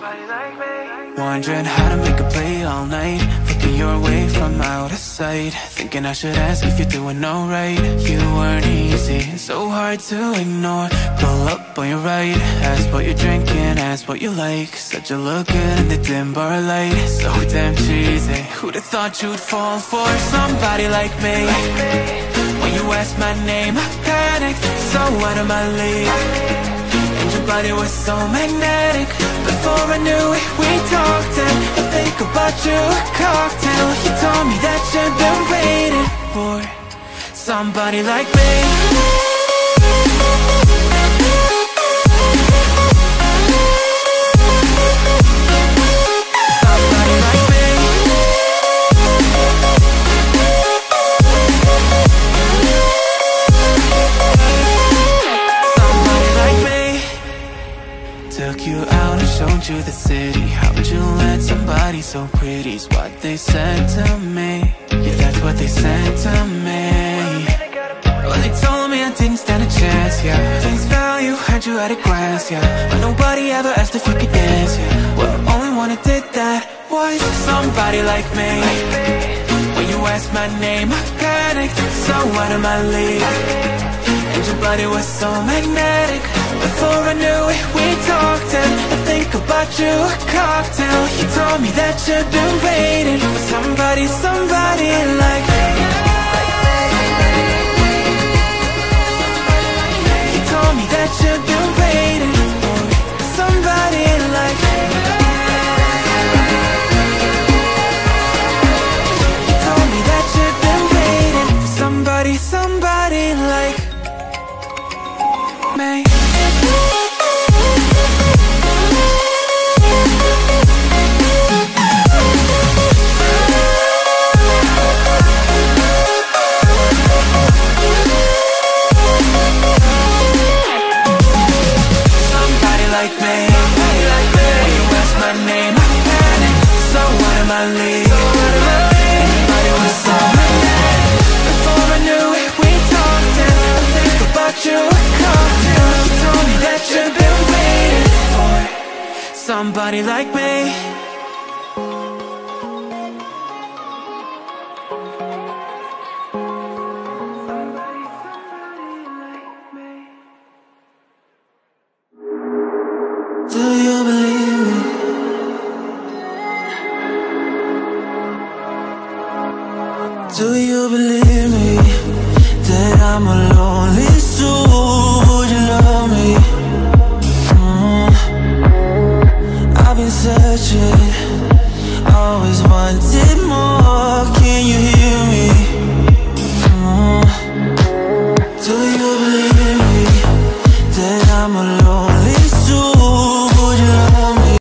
Wondering how to make a play all night, looking your way from out of sight, thinking I should ask if you're doing alright. You weren't easy, so hard to ignore. Pull up on your right, ask what you're drinking, ask what you like. Said you look good in the dim bar light, so damn cheesy. Who'd have thought you'd fall for somebody like me? When you asked my name, I panicked, so out of my league. And your body was so magnetic. Before I knew it, we talked, and I think about you a cocktail. You told me that you've been waiting for somebody like me. Somebody like me. Somebody like me. Took you out and showed you the city. How'd you let somebody so pretty's what they said to me? Yeah, that's what they said to me. Well, they told me I didn't stand a chance, yeah. Face value, had you at a glance, yeah. But nobody ever asked if you could dance, yeah. Well, only one who did that was somebody like me. When you asked my name, I panicked, so out of my league. And your body was so magnetic. Before I knew it, we talked, and I think about you a cocktail. You told me that you've been waiting for somebody, somebody like me. You told me that you've been waiting for somebody like me. You told me that you've been waiting for somebody, somebody like me. Like me. When you asked my name, I panicked, so out of my league. Everybody was so magnetic. Before I knew it, we talked, and I think about you a cocktail. You told me that you've been waiting for somebody like me. Do you believe me? Do you believe me? That I'm a lonely soul, would you love me? I've been searching, always wanted more, can you hear me? Do you believe me? That I'm a